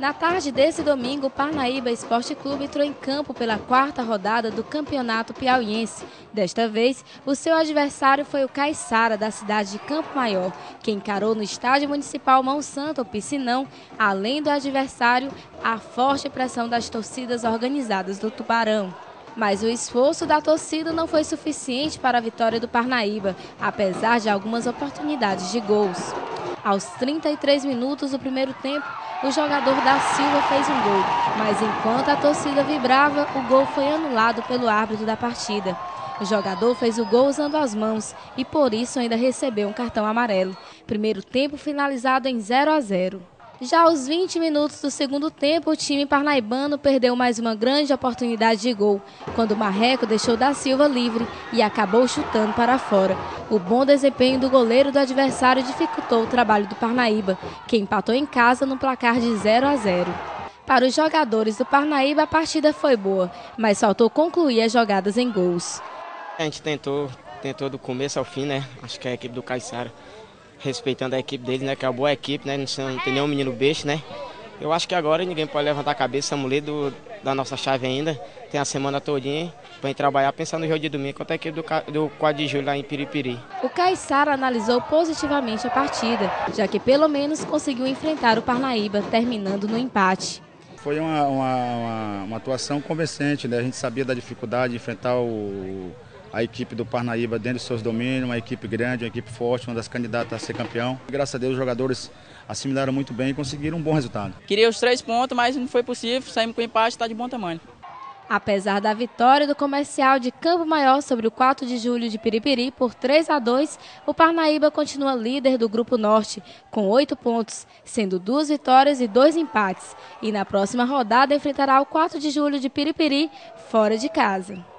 Na tarde desse domingo, o Parnaíba Esporte Clube entrou em campo pela quarta rodada do Campeonato Piauiense. Desta vez, o seu adversário foi o Caiçara, da cidade de Campo Maior, que encarou no Estádio Municipal Mão Santa, o Piscinão, além do adversário, a forte pressão das torcidas organizadas do Tubarão. Mas o esforço da torcida não foi suficiente para a vitória do Parnaíba, apesar de algumas oportunidades de gols. Aos 33 minutos do primeiro tempo, o jogador da Silva fez um gol, mas enquanto a torcida vibrava, o gol foi anulado pelo árbitro da partida. O jogador fez o gol usando as mãos e por isso ainda recebeu um cartão amarelo. Primeiro tempo finalizado em 0-0. Já aos 20 minutos do segundo tempo, o time parnaibano perdeu mais uma grande oportunidade de gol, quando o Marreco deixou da Silva livre e acabou chutando para fora. O bom desempenho do goleiro do adversário dificultou o trabalho do Parnaíba, que empatou em casa no placar de 0-0. Para os jogadores do Parnaíba, a partida foi boa, mas faltou concluir as jogadas em gols. A gente tentou do começo ao fim, né? Acho que é a equipe do Caiçara, respeitando a equipe deles, né? Que é uma boa equipe, né? Não tem nenhum menino besta, né? Eu acho que agora ninguém pode levantar a cabeça, estamos ali da nossa chave ainda. Tem a semana todinha para gente trabalhar, pensar no jogo de domingo contra a equipe do 4 de julho lá em Piripiri. O Caiçara analisou positivamente a partida, já que pelo menos conseguiu enfrentar o Parnaíba, terminando no empate. Foi uma atuação convincente, né? A gente sabia da dificuldade de enfrentar a equipe do Parnaíba dentro dos seus domínios, uma equipe grande, uma equipe forte, uma das candidatas a ser campeão. Graças a Deus os jogadores assimilaram muito bem e conseguiram um bom resultado. Queria os 3 pontos, mas não foi possível, saímos com empate, está de bom tamanho. Apesar da vitória do Comercial de Campo Maior sobre o 4 de julho de Piripiri por 3-2, o Parnaíba continua líder do Grupo Norte, com 8 pontos, sendo 2 vitórias e 2 empates. E na próxima rodada enfrentará o 4 de julho de Piripiri, fora de casa.